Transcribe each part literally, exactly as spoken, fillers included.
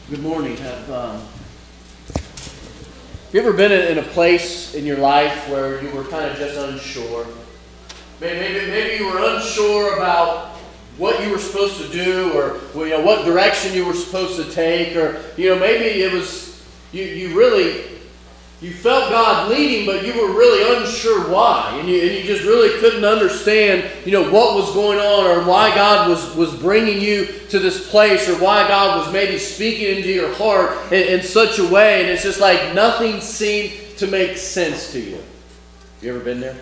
Good morning. Have, um, have you ever been in a place in your life where you were kind of just unsure? Maybe, maybe, maybe you were unsure about what you were supposed to do, or you know, what direction you were supposed to take, or you know, maybe it was you, you really you felt God leading, but you were really unsure why, and you, and you just really couldn't understand, you know, what was going on, or why God was was bringing you to this place, or why God was maybe speaking into your heart in, in such a way, and it's just like nothing seemed to make sense to you. You ever been there?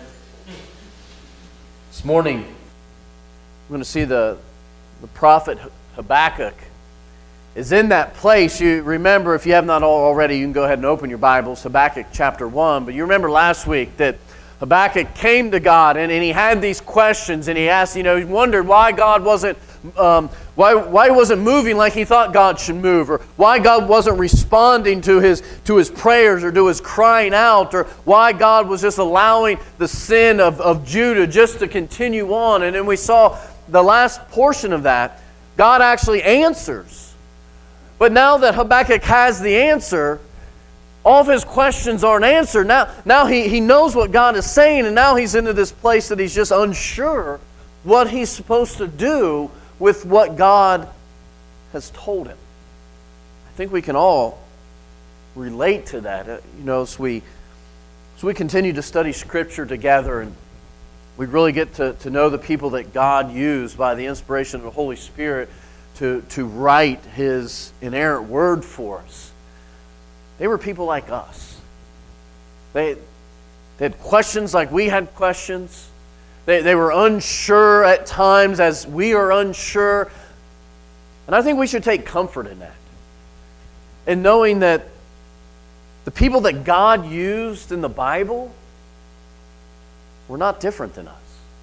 This morning, we're going to see the, the prophet Habakkuk is in that place. You remember, if you have not already, you can go ahead and open your Bibles, Habakkuk chapter one. But you remember last week that Habakkuk came to God and, and he had these questions, and he asked, you know, he wondered why God wasn't, um, why why he wasn't moving like he thought God should move, or why God wasn't responding to his to his prayers or to his crying out, or why God was just allowing the sin of, of Judah just to continue on. And then we saw the last portion of that, God actually answers. But now that Habakkuk has the answer, all of his questions aren't answered. Now, now he, he knows what God is saying, and now he's into this place that he's just unsure what he's supposed to do with what God has told him. I think we can all relate to that. Uh, you know, as we, as we continue to study Scripture together, and we really get to, to know the people that God used by the inspiration of the Holy Spirit to, to write His inerrant Word for us. They were people like us. They, they had questions like we had questions. They, they were unsure at times as we are unsure. And I think we should take comfort in that. In knowing that the people that God used in the Bible were not different than us.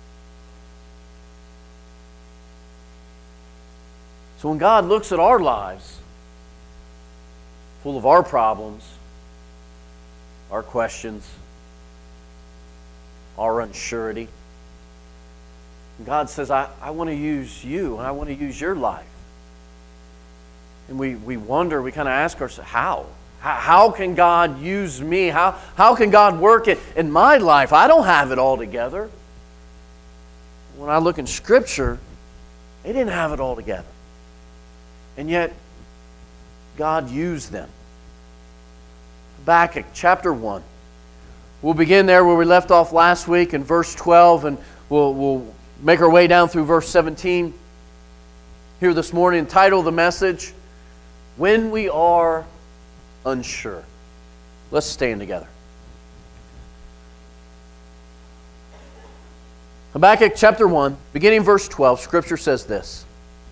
So when God looks at our lives, full of our problems, our questions, our unsurety, God says, I, I want to use you, and I want to use your life. And we, we wonder, we kind of ask ourselves, how? how? How can God use me? How, how can God work it in my life? I don't have it all together. When I look in Scripture, they didn't have it all together. And yet, God used them. Habakkuk chapter one. We'll begin there where we left off last week in verse twelve, and we'll, we'll make our way down through verse seventeen. Here this morning, title the message, When We Are Unsure. Let's stand together. Habakkuk chapter one, beginning verse twelve, Scripture says this.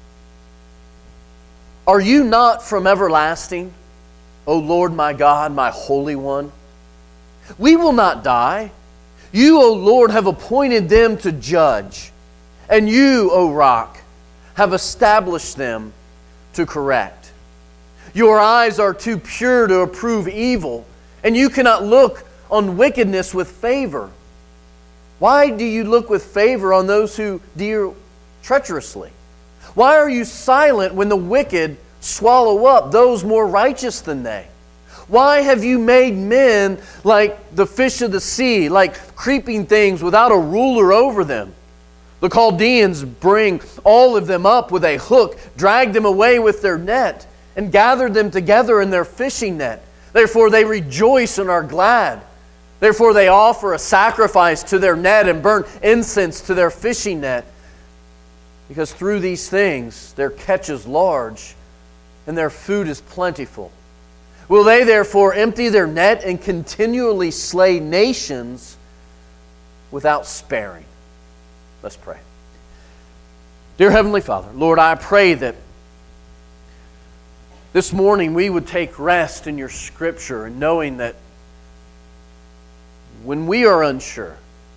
Are you not from everlasting, O Lord my God, my Holy One? We will not die. You, O Lord, have appointed them to judge, and you, O Rock, have established them to correct. Your eyes are too pure to approve evil, and you cannot look on wickedness with favor. Why do you look with favor on those who deal treacherously? Why are you silent when the wicked swallow up those more righteous than they? Why have you made men like the fish of the sea, like creeping things without a ruler over them? The Chaldeans bring all of them up with a hook, drag them away with their net, and gathered them together in their fishing net. Therefore they rejoice and are glad. Therefore they offer a sacrifice to their net and burn incense to their fishing net. Because through these things their catch is large, and their food is plentiful. Will they therefore empty their net and continually slay nations without sparing? Let's pray. Dear Heavenly Father, Lord, I pray that this morning we would take rest in your Scripture, and knowing that when we are unsure,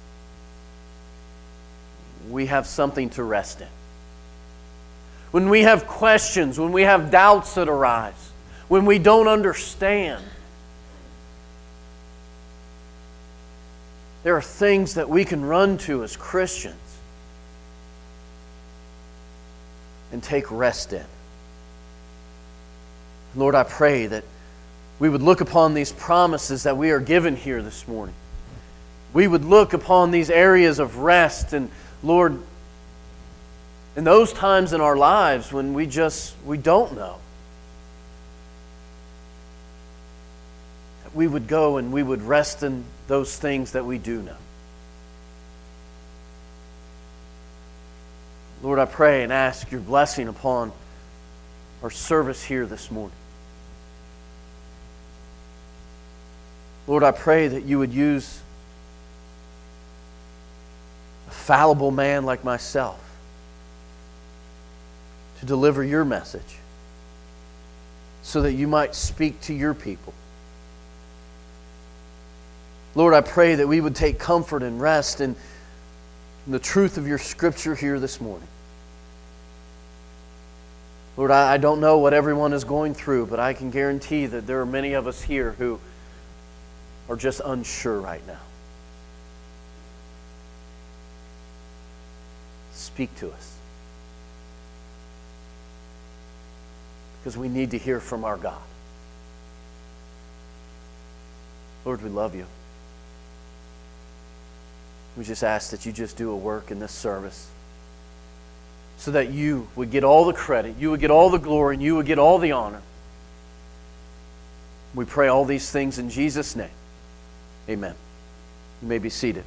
we have something to rest in. When we have questions, when we have doubts that arise, when we don't understand, there are things that we can run to as Christians and take rest in. Lord, I pray that we would look upon these promises that we are given here this morning. We would look upon these areas of rest, and Lord, in those times in our lives when we just, we don't know, that we would go and we would rest in those things that we do know. Lord, I pray and ask your blessing upon our service here this morning. Lord, I pray that you would use a fallible man like myself to deliver your message so that you might speak to your people. Lord, I pray that we would take comfort and rest in the truth of your Scripture here this morning. Lord, I, I don't know what everyone is going through, but I can guarantee that there are many of us here who are just unsure right now. Speak to us, because we need to hear from our God. Lord, we love you. We just ask that you just do a work in this service so that you would get all the credit, you would get all the glory, and you would get all the honor. We pray all these things in Jesus' name. Amen. You may be seated.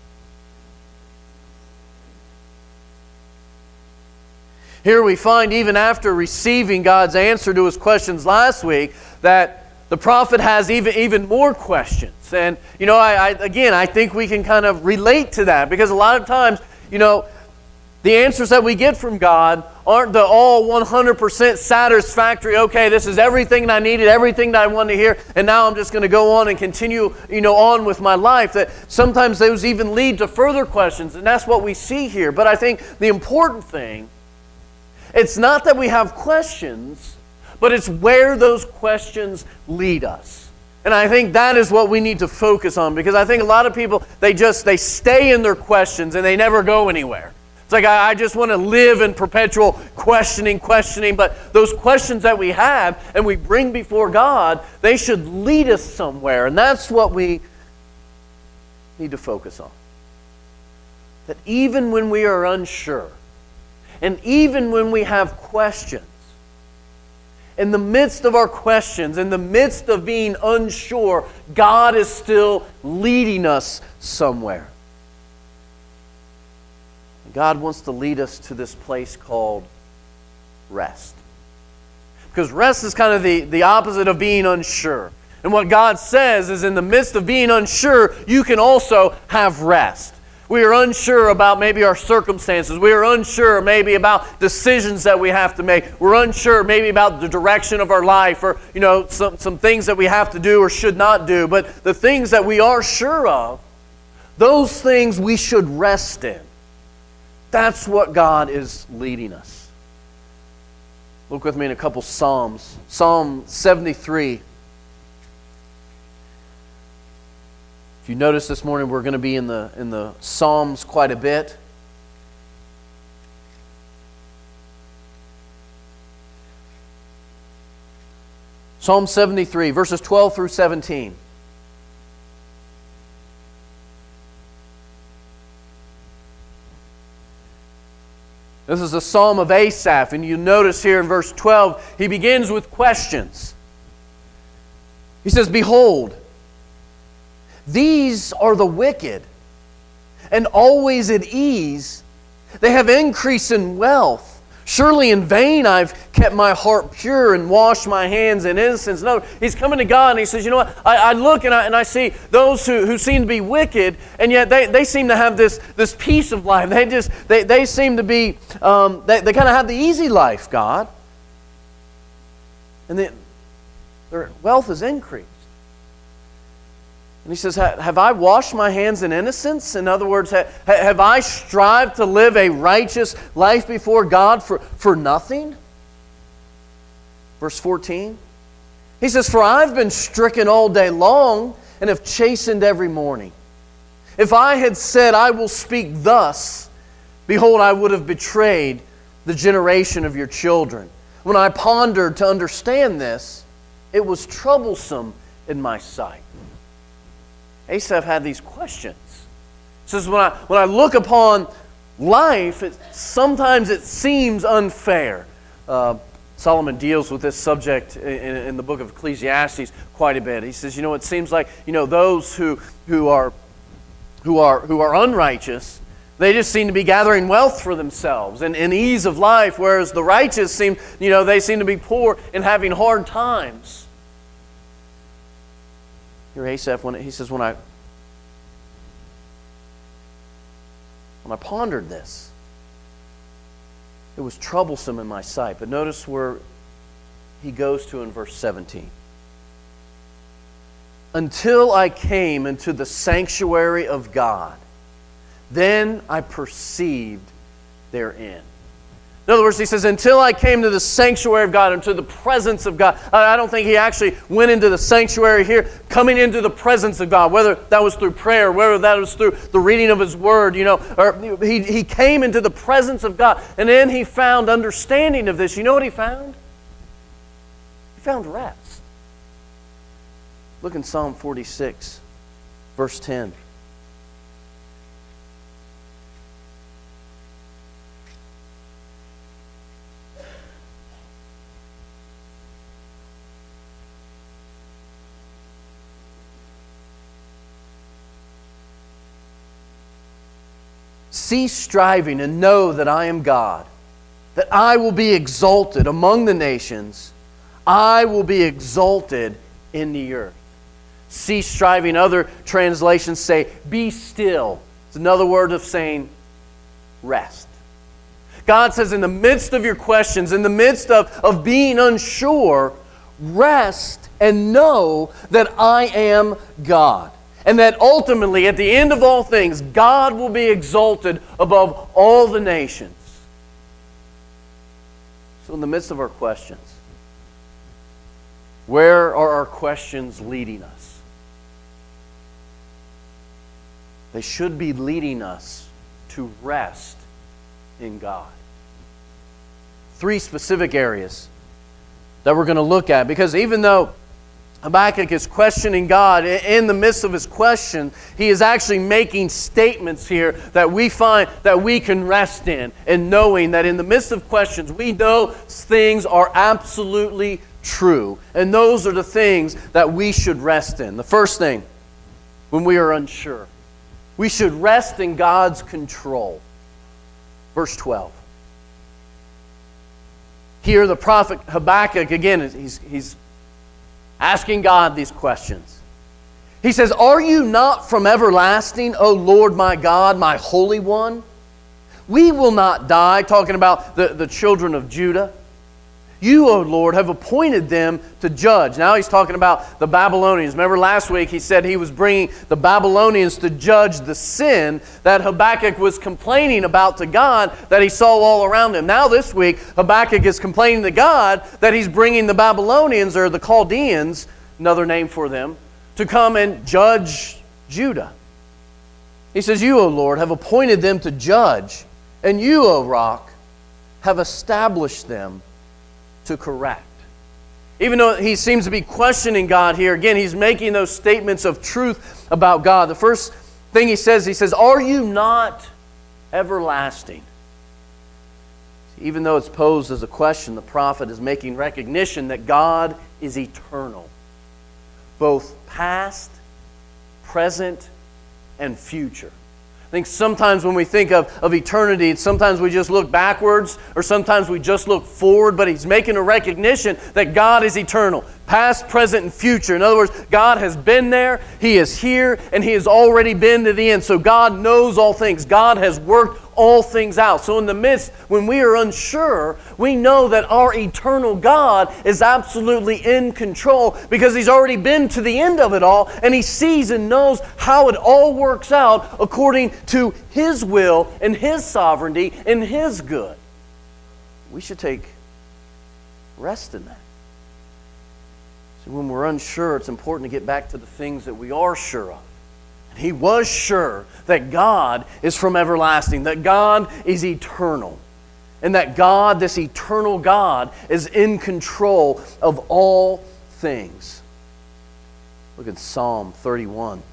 Here we find, even after receiving God's answer to his questions last week, that the prophet has even, even more questions. And, you know, I, I again, I think we can kind of relate to that, because a lot of times, you know, the answers that we get from God aren't the all one hundred percent satisfactory, okay, this is everything that I needed, everything that I wanted to hear, and now I'm just going to go on and continue, you know, on with my life. That sometimes those even lead to further questions, and that's what we see here. But I think the important thing, it's not that we have questions, but it's where those questions lead us. And I think that is what we need to focus on, because I think a lot of people, they just, they stay in their questions and they never go anywhere. It's like, I, I just want to live in perpetual questioning, questioning, but those questions that we have and we bring before God, they should lead us somewhere. And that's what we need to focus on. That even when we are unsure, and even when we have questions, in the midst of our questions, in the midst of being unsure, God is still leading us somewhere. God wants to lead us to this place called rest. Because rest is kind of the, the opposite of being unsure. And what God says is, in the midst of being unsure, you can also have rest. We are unsure about maybe our circumstances. We are unsure maybe about decisions that we have to make. We're unsure maybe about the direction of our life, or, you know, some, some things that we have to do or should not do. But the things that we are sure of, those things we should rest in. That's what God is leading us. Look with me in a couple Psalms. Psalm seventy-three. If you notice this morning, we're going to be in the, in the Psalms quite a bit. Psalm seventy-three, verses twelve through seventeen. This is a psalm of Asaph, and you notice here in verse twelve, he begins with questions. He says, "Behold, these are the wicked, and always at ease. They have increase in wealth. Surely in vain I've kept my heart pure and washed my hands in innocence." No, he's coming to God and he says, you know what, I, I look and I, and I see those who, who seem to be wicked, and yet they, they seem to have this, this peace of life. They just they, they seem to be, um, they, they kind of have the easy life, God. And they, their wealth is increased. And he says, have I washed my hands in innocence? In other words, have I strived to live a righteous life before God for, for nothing? Verse fourteen. He says, "For I've been stricken all day long and have chastened every morning. If I had said, I will speak thus, behold, I would have betrayed the generation of your children. when I pondered to understand this, it was troublesome in my sight. Asaph had these questions. He says, when I, when I look upon life, it, sometimes it seems unfair. Uh, Solomon deals with this subject in, in the book of Ecclesiastes quite a bit. He says, you know, it seems like, you know, those who, who, are, who, are, who are unrighteous, they just seem to be gathering wealth for themselves and, and ease of life, whereas the righteous seem, you know, they seem to be poor and having hard times. Here Asaph, when he says, when I when I pondered this, it was troublesome in my sight. But notice where he goes to in verse seventeen. Until I came into the sanctuary of God, then I perceived therein. In other words, he says, until I came to the sanctuary of God, into the presence of God. I don't think he actually went into the sanctuary here, coming into the presence of God, whether that was through prayer, whether that was through the reading of His Word, you know, or he, he came into the presence of God, and then he found understanding of this. You know what he found? He found rest. Look in Psalm forty-six, verse ten. Cease striving and know that I am God, that I will be exalted among the nations. I will be exalted in the earth. Cease striving. Other translations say, be still. It's another word of saying rest. God says, in the midst of your questions, in the midst of, of being unsure, rest and know that I am God. And that ultimately, at the end of all things, God will be exalted above all the nations. So in the midst of our questions, where are our questions leading us? They should be leading us to rest in God. Three specific areas that we're going to look at, because even though Habakkuk is questioning God, in the midst of his question, he is actually making statements here that we find that we can rest in, and knowing that in the midst of questions, we know things are absolutely true. And those are the things that we should rest in. The first thing, when we are unsure, we should rest in God's control. Verse twelve. Here the prophet Habakkuk, again, he's, he's asking God these questions. He says, are you not from everlasting, O Lord my God, my Holy One? We will not die, talking about the, the children of Judah. You, O Lord, have appointed them to judge. Now he's talking about the Babylonians. Remember last week he said he was bringing the Babylonians to judge the sin that Habakkuk was complaining about to God that he saw all around him. Now this week Habakkuk is complaining to God that he's bringing the Babylonians, or the Chaldeans, another name for them, to come and judge Judah. He says, you, O Lord, have appointed them to judge, and you, O Rock, have established them to correct. Even though he seems to be questioning God here, again, he's making those statements of truth about God. The first thing he says, he says, are you not everlasting? Even though it's posed as a question, the prophet is making recognition that God is eternal, both past, present, and future. I think sometimes when we think of, of eternity, sometimes we just look backwards, or sometimes we just look forward, but he's making a recognition that God is eternal, past, present, and future. In other words, God has been there, He is here, and He has already been to the end. So God knows all things. God has worked all things out. So in the midst, when we are unsure, we know that our eternal God is absolutely in control, because He's already been to the end of it all, and He sees and knows how it all works out according to His will and His sovereignty and His good. We should take rest in that. So when we're unsure, it's important to get back to the things that we are sure of. He was sure that God is from everlasting, that God is eternal. And that God, this eternal God, is in control of all things. Look at Psalm thirty-one.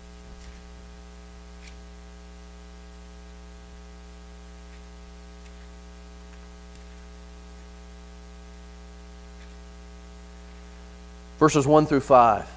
Verses one through five.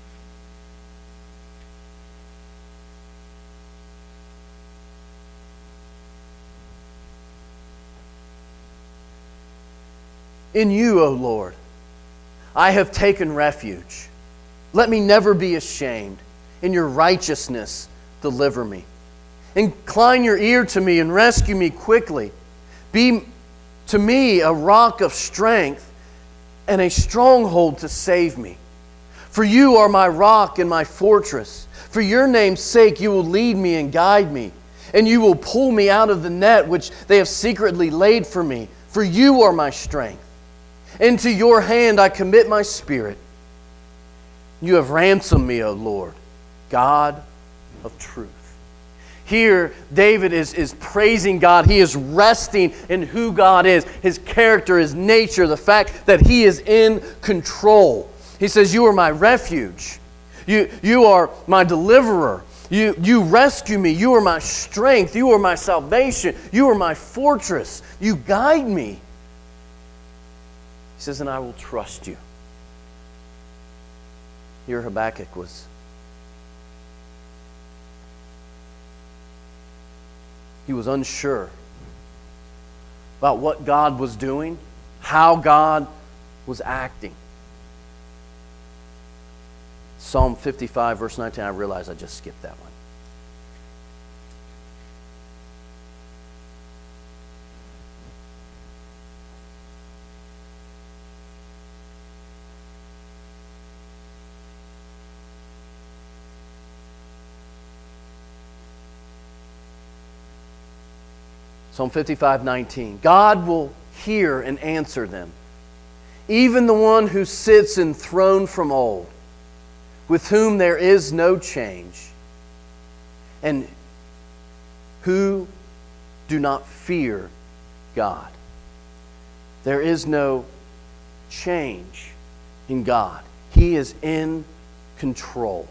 In you, O Lord, I have taken refuge. Let me never be ashamed. In your righteousness, deliver me. Incline your ear to me and rescue me quickly. Be to me a rock of strength and a stronghold to save me. For you are my rock and my fortress. For your name's sake, you will lead me and guide me. And you will pull me out of the net which they have secretly laid for me. For you are my strength. Into your hand I commit my spirit. You have ransomed me, O Lord, God of truth. Here, David is, is praising God. He is resting in who God is, His character, His nature, the fact that He is in control. He says, you are my refuge. You, you are my deliverer. You, you rescue me. You are my strength. You are my salvation. You are my fortress. You guide me. He says, and I will trust you. Here Habakkuk was. He was unsure about what God was doing, how God was acting. Psalm fifty-five, verse nineteen, I realize I just skipped that one. Psalm fifty-five, nineteen. God will hear and answer them. Even the one who sits enthroned from old, with whom there is no change, and who do not fear God. There is no change in God. He is in control.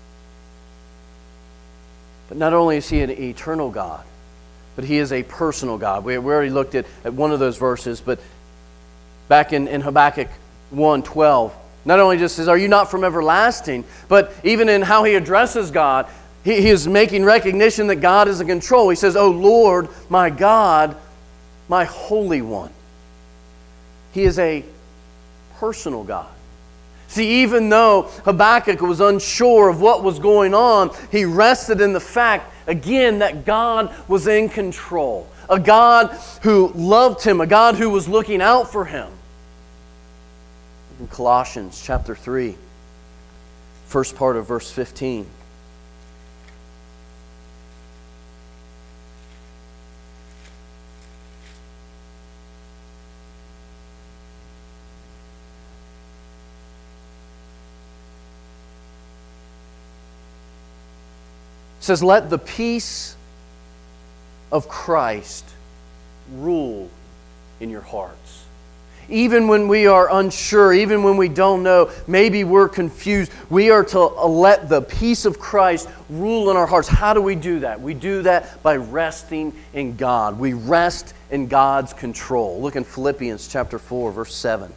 But not only is He an eternal God, but He is a personal God. We, we already looked at, at one of those verses, but back in, in Habakkuk one twelve, not only just says, are you not from everlasting, but even in how he addresses God, he, he is making recognition that God is in control. He says, O Lord, my God, my Holy One. He is a personal God. See, even though Habakkuk was unsure of what was going on, he rested in the fact, again, that God was in control. A God who loved him, a God who was looking out for him. In Colossians chapter three, first part of verse fifteen. It says, let the peace of Christ rule in your hearts. Even when we are unsure, even when we don't know, maybe we're confused, we are to let the peace of Christ rule in our hearts. How do we do that? We do that by resting in God. We rest in God's control. Look in Philippians chapter four, verse seven.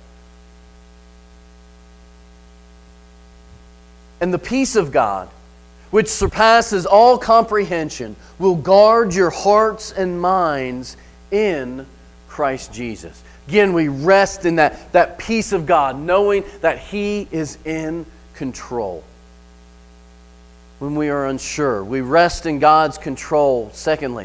And the peace of God, which surpasses all comprehension, will guard your hearts and minds in Christ Jesus. Again, we rest in that, that peace of God, knowing that He is in control. When we are unsure, we rest in God's control. Secondly,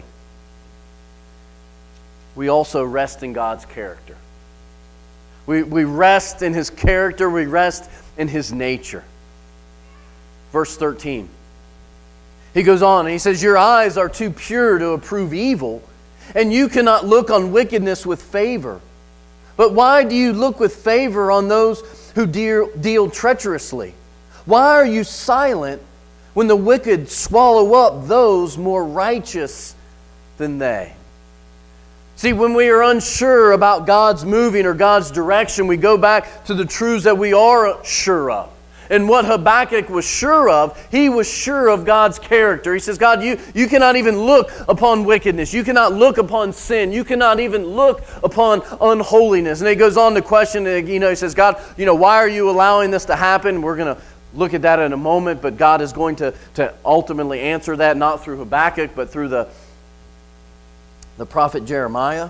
we also rest in God's character. We, we rest in His character, we rest in His nature. Verse thirteen. He goes on and he says, your eyes are too pure to approve evil, and you cannot look on wickedness with favor. But why do you look with favor on those who deal, deal treacherously? Why are you silent when the wicked swallow up those more righteous than they? See, when we are unsure about God's moving or God's direction, we go back to the truths that we are sure of. And what Habakkuk was sure of, he was sure of God's character. He says, God, you, you cannot even look upon wickedness. You cannot look upon sin. You cannot even look upon unholiness. And he goes on to question, you know, he says, God, you know, why are you allowing this to happen? We're going to look at that in a moment, but God is going to, to ultimately answer that, not through Habakkuk, but through the, the prophet Jeremiah.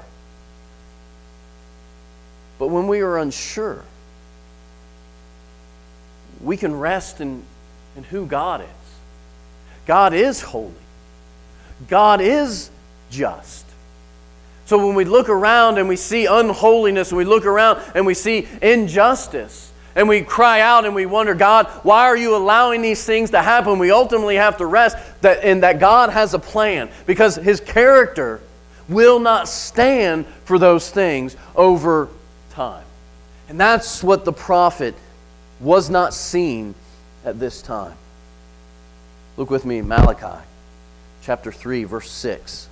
But when we are unsure, we can rest in, in who God is. God is holy. God is just. So when we look around and we see unholiness, and we look around and we see injustice, and we cry out and we wonder, God, why are you allowing these things to happen? We ultimately have to rest that, in that God has a plan, because His character will not stand for those things over time. And that's what the prophet was not seen at this time. Look with me in Malachi chapter three, verse six.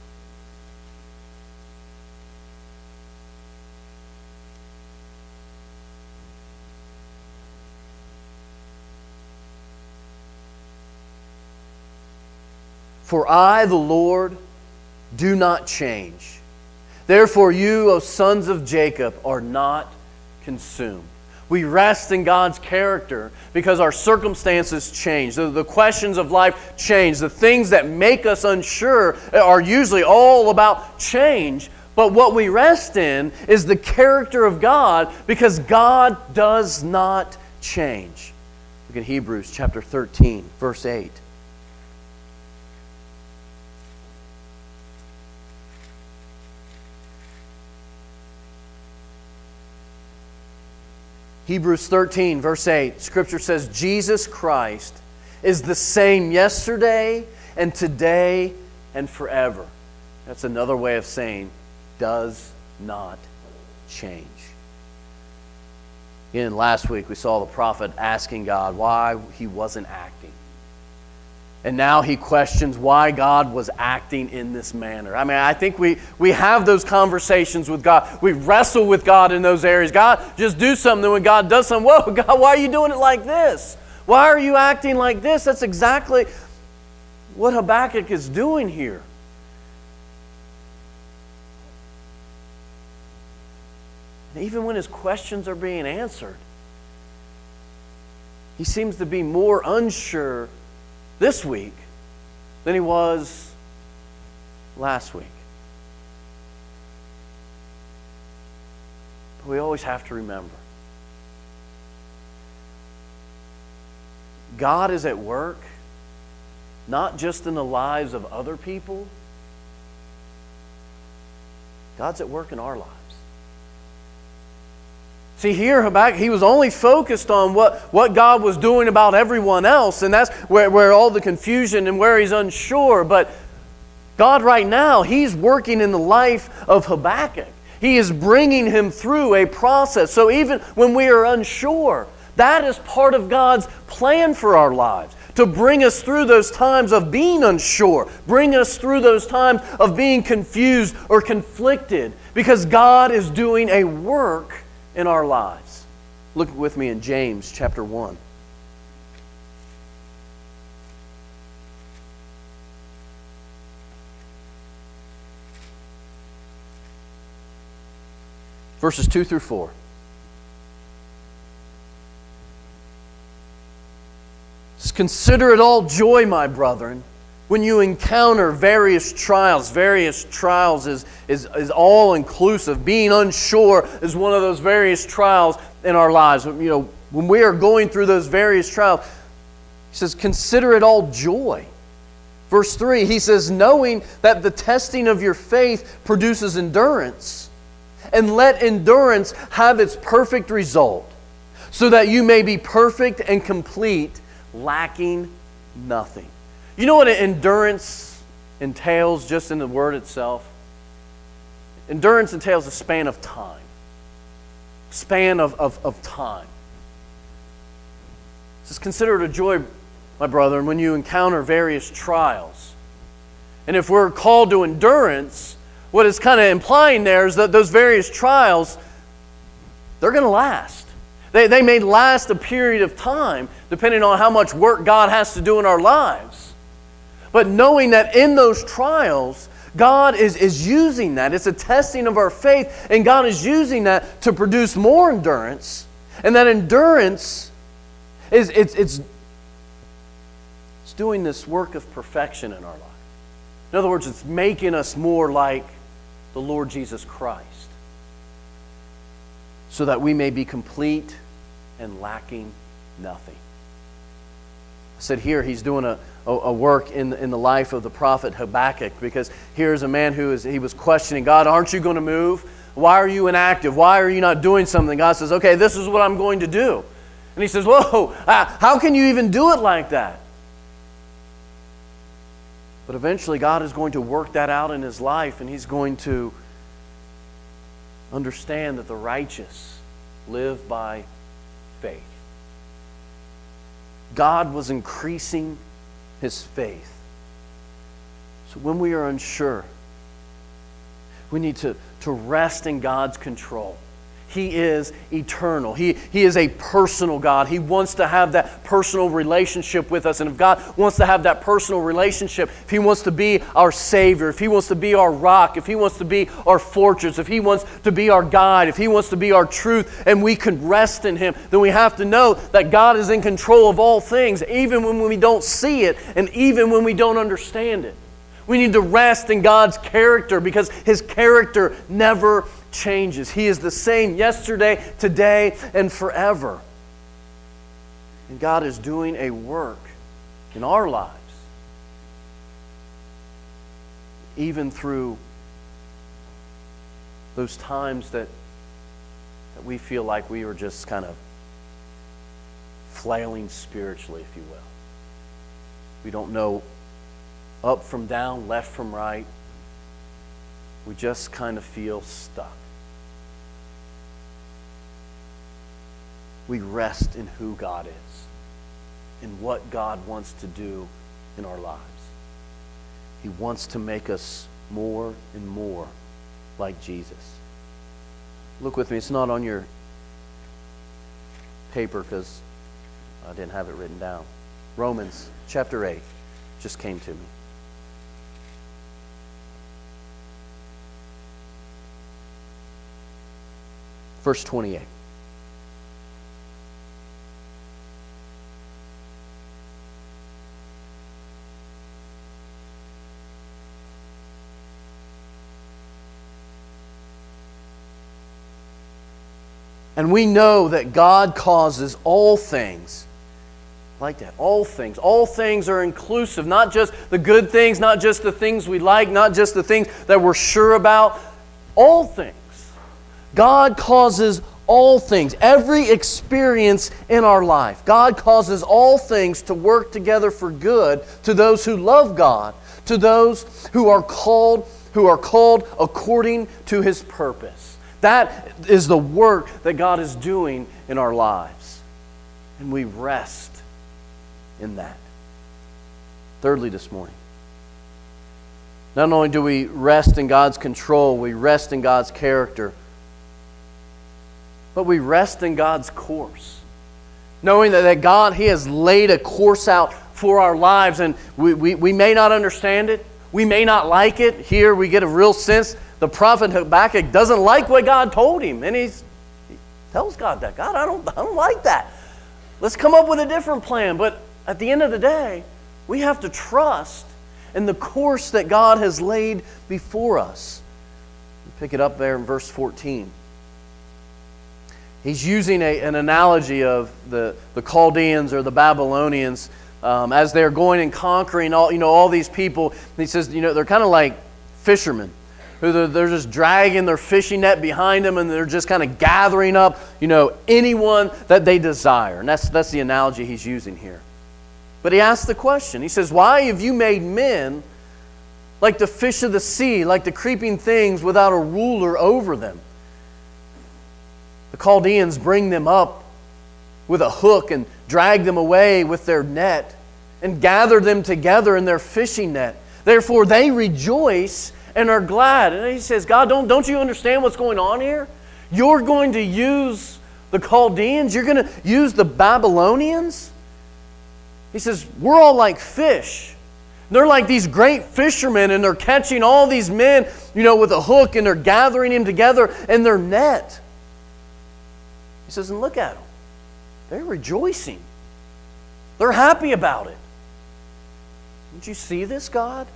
For I, the Lord, do not change. Therefore you, O sons of Jacob, are not consumed. We rest in God's character because our circumstances change. The, the questions of life change. The things that make us unsure are usually all about change. But what we rest in is the character of God, because God does not change. Look at Hebrews chapter thirteen, verse eight. Hebrews thirteen, verse eight, Scripture says, Jesus Christ is the same yesterday and today and forever. That's another way of saying, does not change. Again, last week we saw the prophet asking God why he wasn't acting. And now he questions why God was acting in this manner. I mean, I think we, we have those conversations with God. We wrestle with God in those areas. God, just do something. When God does something, whoa, God, why are you doing it like this? Why are you acting like this? That's exactly what Habakkuk is doing here. And even when his questions are being answered, he seems to be more unsure this week than he was last week. But we always have to remember, God is at work not just in the lives of other people. God's at work in our lives. See, here Habakkuk, he was only focused on what, what God was doing about everyone else, and that's where, where all the confusion and where he's unsure. But God right now, He's working in the life of Habakkuk. He is bringing him through a process. So even when we are unsure, that is part of God's plan for our lives, to bring us through those times of being unsure, bring us through those times of being confused or conflicted, because God is doing a work in our lives. Look with me in James chapter one. Verses two through four. Consider it all joy, my brethren, when you encounter various trials. Various trials is, is, is all-inclusive. Being unsure is one of those various trials in our lives. You know, when we are going through those various trials, he says, consider it all joy. Verse three, he says, knowing that the testing of your faith produces endurance, and let endurance have its perfect result, so that you may be perfect and complete, lacking nothing. You know what endurance entails just in the word itself? Endurance entails a span of time. Span of, of, of time. It says, consider it a joy, my brethren, when you encounter various trials. And if we're called to endurance, what it's kind of implying there is that those various trials, they're going to last. They, they may last a period of time, depending on how much work God has to do in our lives. But knowing that in those trials, God is, is using that. It's a testing of our faith, and God is using that to produce more endurance. And that endurance is it's, it's, it's doing this work of perfection in our life. In other words, it's making us more like the Lord Jesus Christ, so that we may be complete and lacking nothing. I said here he's doing a, a, a work in, in the life of the prophet Habakkuk, because here's a man who is he was questioning, God, aren't you going to move? Why are you inactive? Why are you not doing something? God says, okay, this is what I'm going to do. And he says, whoa, how can you even do it like that? But eventually God is going to work that out in his life, and he's going to understand that the righteous live by faith. God was increasing his faith. So when we are unsure, we need to, to rest in God's control. He is eternal. He, he is a personal God. He wants to have that personal relationship with us. And if God wants to have that personal relationship, if He wants to be our Savior, if He wants to be our rock, if He wants to be our fortress, if He wants to be our guide, if He wants to be our truth, and we can rest in Him, then we have to know that God is in control of all things, even when we don't see it and even when we don't understand it. We need to rest in God's character, because His character never changes. He is the same yesterday, today, and forever. And God is doing a work in our lives, even through those times that, that we feel like we are just kind of flailing spiritually, if you will. We don't know up from down, left from right. We just kind of feel stuck. We rest in who God is, in what God wants to do in our lives. He wants to make us more and more like Jesus. Look with me. It's not on your paper because I didn't have it written down. Romans chapter eight just came to me. Verse twenty-eight. And we know that God causes all things, like that, all things. All things are inclusive, not just the good things, not just the things we like, not just the things that we're sure about. All things. God causes all things, every experience in our life. God causes all things to work together for good to those who love God, to those who are called, who are called according to His purpose. That is the work that God is doing in our lives. And we rest in that. Thirdly, this morning, not only do we rest in God's control, we rest in God's character, but we rest in God's course. Knowing that, that God, He has laid a course out for our lives, and we, we, we may not understand it. We may not like it. Here we get a real sense. The prophet Habakkuk doesn't like what God told him. And he's, he tells God that. God, I don't, I don't like that. Let's come up with a different plan. But at the end of the day, we have to trust in the course that God has laid before us. We pick it up there in verse fourteen. He's using a, an analogy of the, the Chaldeans or the Babylonians um, as they're going and conquering all, you know, all these people. He says, you know, they're kind of like fishermen. Who they're, they're just dragging their fishing net behind them, and they're just kind of gathering up, you know, anyone that they desire. And that's, that's the analogy he's using here. But he asks the question. He says, why have you made men like the fish of the sea, like the creeping things without a ruler over them? The Chaldeans bring them up with a hook and drag them away with their net and gather them together in their fishing net. Therefore they rejoice and are glad. And he says, God, don't, don't you understand what's going on here? You're going to use the Chaldeans. You're going to use the Babylonians. He says, we're all like fish. They're like these great fishermen, and they're catching all these men, you know, with a hook, and they're gathering them together in their net. He says, and look at them. They're rejoicing. They're happy about it. Didn't you see this, God?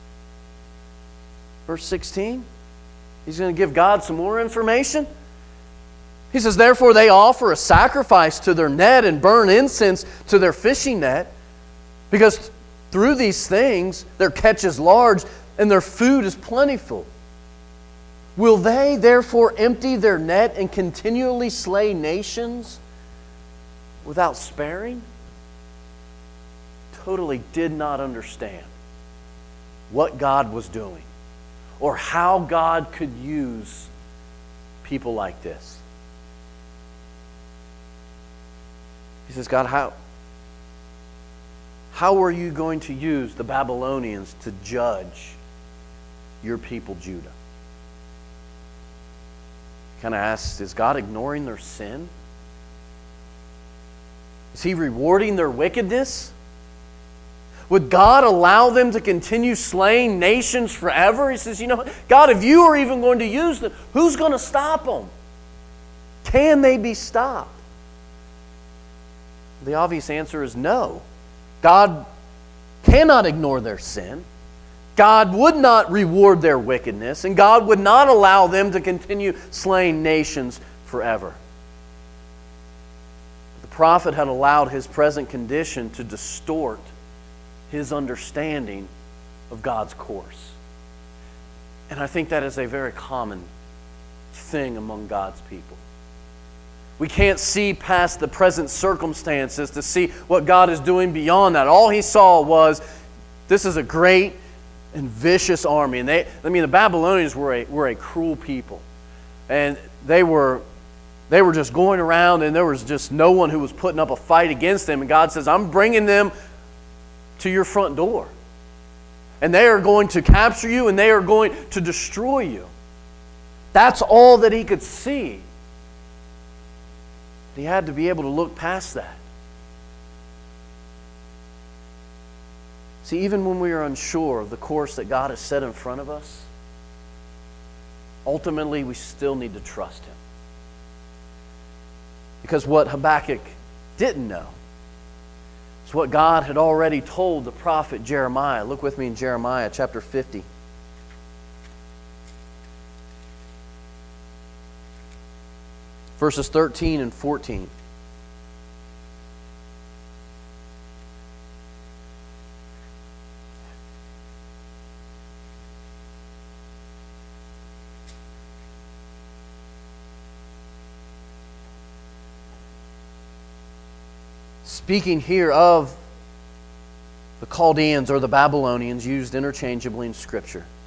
Verse sixteen. He's going to give God some more information. He says, therefore they offer a sacrifice to their net and burn incense to their fishing net, because through these things their catch is large and their food is plentiful. Will they therefore empty their net and continually slay nations without sparing? Totally did not understand what God was doing or how God could use people like this. He says, God, how, how are you going to use the Babylonians to judge your people, Judah? He kind of asks, is God ignoring their sin? Is He rewarding their wickedness? Would God allow them to continue slaying nations forever? He says, you know, God, if you are even going to use them, who's going to stop them? Can they be stopped? The obvious answer is no. God cannot ignore their sin. God would not reward their wickedness, and God would not allow them to continue slaying nations forever. The prophet had allowed his present condition to distort his understanding of God's course. And I think that is a very common thing among God's people. We can't see past the present circumstances to see what God is doing beyond that. All he saw was, this is a great and vicious army. And they, I mean, the Babylonians were a, were a cruel people. And they were, they were just going around, and there was just no one who was putting up a fight against them. And God says, I'm bringing them to your front door. And they are going to capture you, and they are going to destroy you. That's all that he could see. He had to be able to look past that. See, even when we are unsure of the course that God has set in front of us, ultimately we still need to trust Him. Because what Habakkuk didn't know is what God had already told the prophet Jeremiah. Look with me in Jeremiah chapter fifty. Verses thirteen and fourteen. Speaking here of the Chaldeans or the Babylonians used interchangeably in Scripture.